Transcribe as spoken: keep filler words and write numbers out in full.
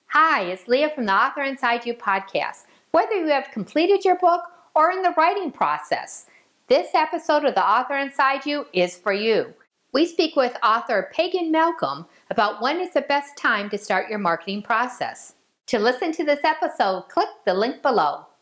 Hi, it's Leah from the Author Inside You podcast. Whether you have completed your book or in the writing process, this episode of the Author Inside You is for you. We speak with author Pagan Malcolm about when is the best time to start your marketing process. To listen to this episode, click the link below.